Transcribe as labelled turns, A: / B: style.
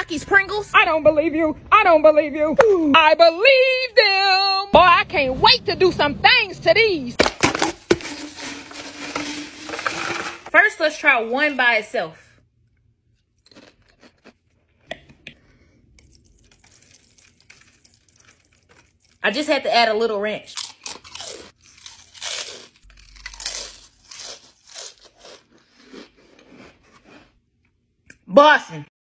A: TAKIS, Pringles.
B: I don't believe you. I don't believe you. I believe them. Boy, I can't wait to do some things to these.
A: First, let's try one by itself. I just had to add a little ranch. Bossin'.